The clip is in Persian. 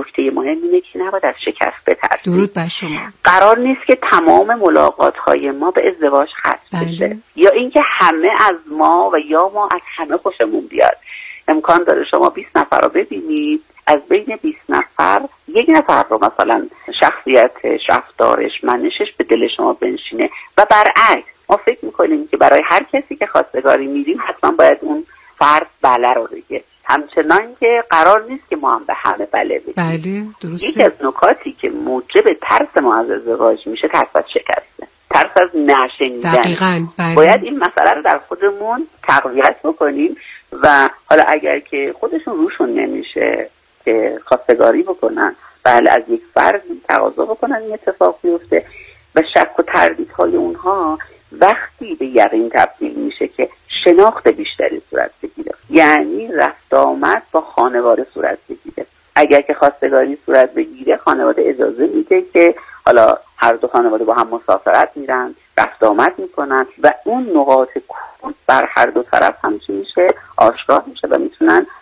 نکته مهم اینه که نباید از شکست بترسیم. درود بر شما. قرار نیست که تمام ملاقات‌های ما به ازدواج ختم بشه، یا اینکه همه از ما و یا ما از همه خوشمون بیاد. امکان داره شما 20 نفر رو ببینید، از بین 20 نفر یک نفر رو مثلا شخصیتش، رفتارش، منشش به دل شما بنشینه و برعکس. ما فکر میکنیم که برای هر کسی که خواستگاری میریم حتما باید اون فرد بله رو بگه، همچنان که قرار نیست که ما هم به همه بله بگیم. بله درسته. یکی از نکاتی که موجب ترس ما از ازدواج میشه ترس از شکسته، ترس از نشنیدن. دقیقاً. بله. باید این مسئله رو در خودمون تقویت بکنیم و حالا اگر که خودشون روشون نمیشه که خواستگاری بکنن، بله از یک فرد تقاضا بکنن این اتفاق بیفته و شک و تردیدهای اونها وقتی به یقین تبدیل میشه که شناخت بیشتری صورت بگیره، یعنی رفت آمد با خانواده صورت بگیره. اگر که خواستگاری صورت بگیره خانواده اجازه میده که حالا هر دو خانواده با هم مسافرت میرن، رفت آمد میکنن و اون نقاط کور بر هر دو طرف هم میشه آشکار میشه و میتونن